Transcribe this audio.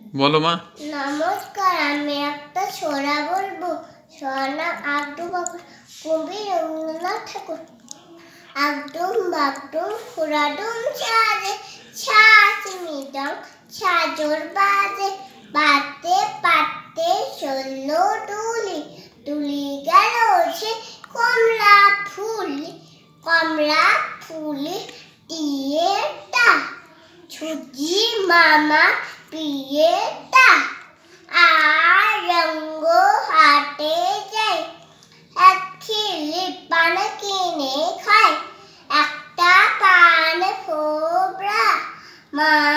বলো মা। নমস্কার, আমি একটা ছড়া বলবো। ছড়ার নাম আগডুম কবি রবীন্দ্রনাথ ঠাকুর। আগডুম বাগডুম ফুরাডুম সাজে, ছাঁচ মিডাম ছাজর বাজে, পাতে পাতে ষোলো ডুলি, ডুলি গেল সে কমলা ফুলি, কমলা ফুলি টিয়েটা, ছুটি মামা পিয়েটা, আর রঙ্গ হাটে যাই, এক খিলি পান কিনে খাই, একটা পান খোবরা মা